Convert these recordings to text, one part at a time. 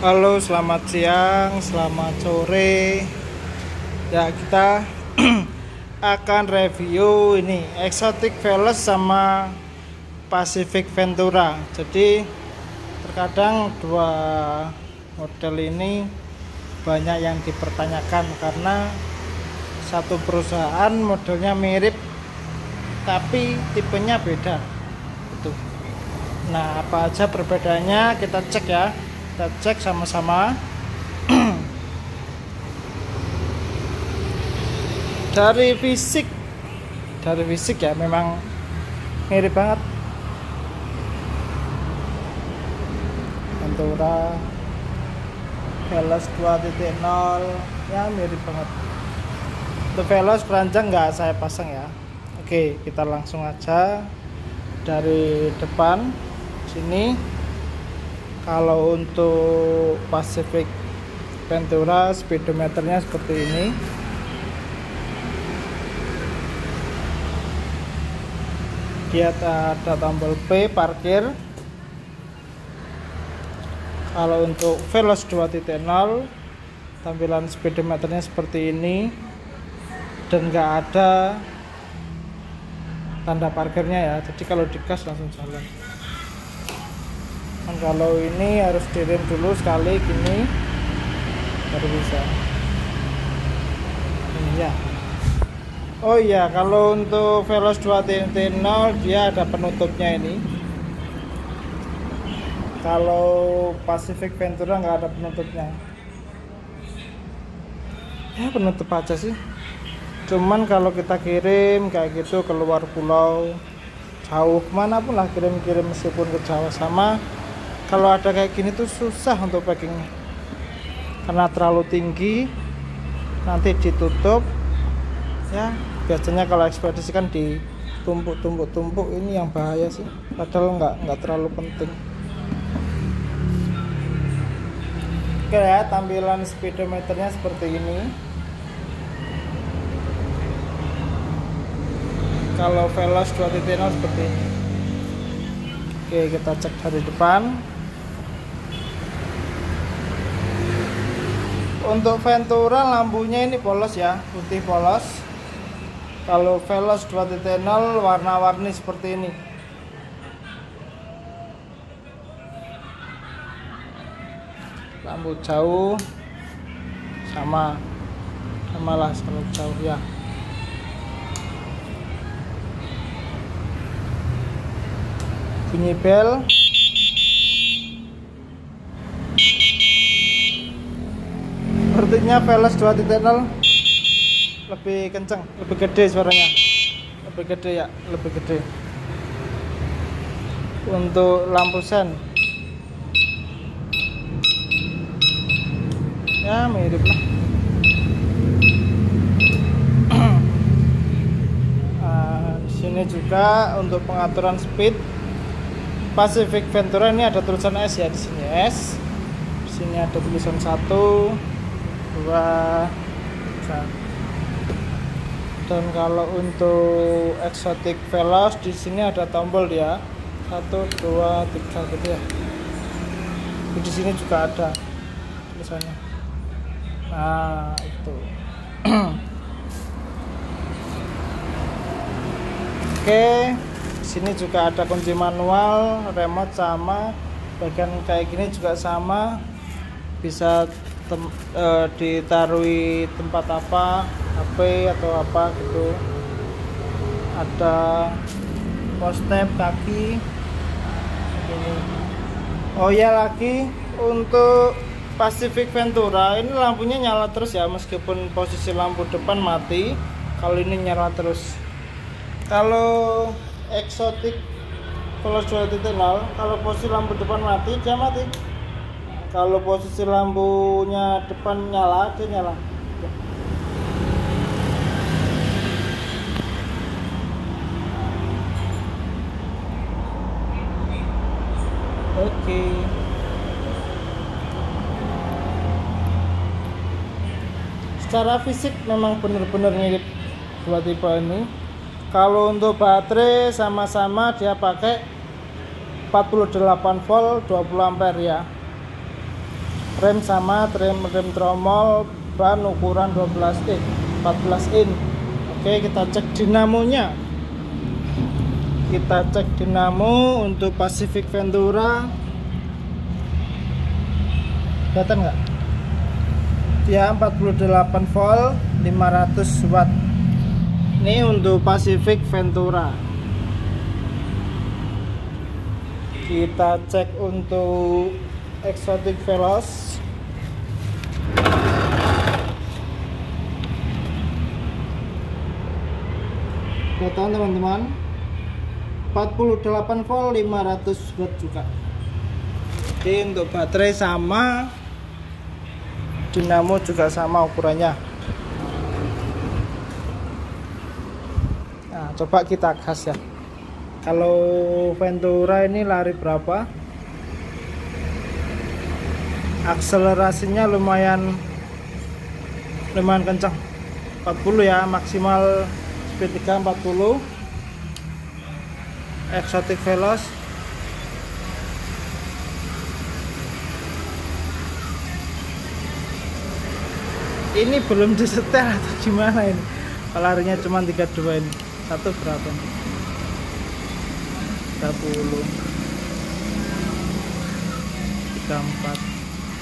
Halo, selamat siang, selamat sore. Ya, kita akan review ini Exotic Veloz sama Pacific Ventura. Jadi, terkadang dua model ini banyak yang dipertanyakan karena satu perusahaan modelnya mirip tapi tipenya beda. Itu. Nah, apa aja perbedaannya kita cek ya. Kita cek sama-sama. Dari fisik ya memang mirip banget. Ventura Veloz 2.0 ya mirip banget. Untuk Veloz keranjang nggak saya pasang ya. Oke, kita langsung aja dari depan sini. Kalau untuk Pacific Ventura speedometernya seperti ini. Dia ada tombol P parkir. Kalau untuk Veloz 2.0 tampilan speedometernya seperti ini dan nggak ada tanda parkirnya ya. Jadi kalau digas langsung jalan. Dan kalau ini harus direm dulu sekali gini baru bisa. Ini ya. Oh iya, kalau untuk Veloz 2.0 dia ada penutupnya ini. Kalau Pacific Ventura nggak ada penutupnya. Ya penutup aja sih. Cuman kalau kita kirim kayak gitu keluar pulau jauh manapun lah kirim-kirim meskipun ke Jawa sama. Kalau ada kayak gini tuh susah untuk packingnya karena terlalu tinggi, nanti ditutup ya. Biasanya kalau ekspedisi kan ditumpuk ini yang bahaya sih, padahal nggak terlalu penting. Oke ya, tampilan speedometernya seperti ini. Kalau Veloz 2.0 seperti ini. Oke, kita cek dari depan. Untuk Ventura lampunya ini polos ya, putih polos. Kalau Veloz 2.0 warna-warni seperti ini. Lampu jauh sama lah kalau jauh ya. Bunyi bel. Sepertinya Veloz 2.0 lebih kenceng, lebih gede suaranya. Lebih gede ya, lebih gede. Untuk lampu sen ya mirip lah. Di sini juga untuk pengaturan speed Pacific Ventura ini ada tulisan S ya, di sini S. Di sini ada tulisan 1 2 3. Dan kalau untuk Exotic Veloz di sini ada tombol ya, 1 2 3 gitu ya. Di sini juga ada tulisannya. Nah itu. Oke, di sini juga ada kunci manual, remote sama, bagian kayak gini juga sama, bisa ditaruhi tempat apa, HP atau apa gitu. Ada postep kaki ini. Oh ya, lagi untuk Pacific Ventura ini lampunya nyala terus ya, meskipun posisi lampu depan mati, kalau ini nyala terus. Kalau Exotic Veloz 2.0 kalau posisi lampu depan mati dia mati. Kalau posisi lampunya depan nyala, dia nyala. Oke. Secara fisik memang benar-benar mirip dua tipe ini. Kalau untuk baterai sama-sama dia pakai 48 volt 20 ampere ya. Rem sama, rem tromol, ban ukuran 12 in 14 in. Oke, kita cek dinamonya. Kita cek dinamo untuk Pacific Ventura. Kelihatan nggak? Dia 48 volt 500 watt. Ini untuk Pacific Ventura. Kita cek untuk Exotic Veloz. Kelihatan teman-teman, 48 volt 500 watt juga. Jadi untuk baterai sama, dinamo juga sama ukurannya. Nah, coba kita gas ya. Kalau Ventura ini lari berapa? Akselerasinya lumayan kencang, 40 ya, maksimal speed 40. Exotic Veloz ini belum disetel atau gimana ini? Larinya cuma 32 ini. Satu berapa nih? 30 34.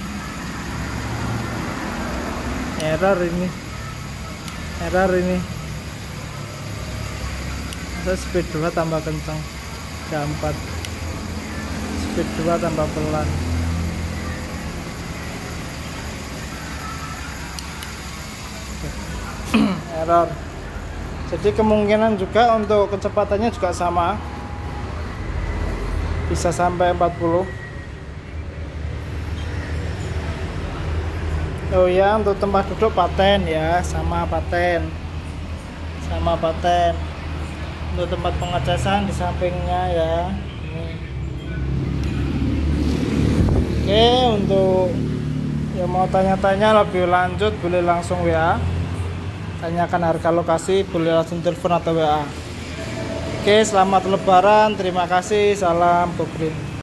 Error ini. Saya speed 2 tambah kencang, 34. Speed 2 tambah pelan. Error. Jadi kemungkinan juga untuk kecepatannya juga sama, bisa sampai 40. Oh ya, untuk tempat duduk paten ya, sama paten. Untuk tempat pengecasan di sampingnya ya. Ini. Oke, untuk yang mau tanya-tanya lebih lanjut boleh langsung WA. Tanyakan harga lokasi, boleh langsung telepon atau WA. Oke, selamat lebaran, terima kasih, salam Go Green.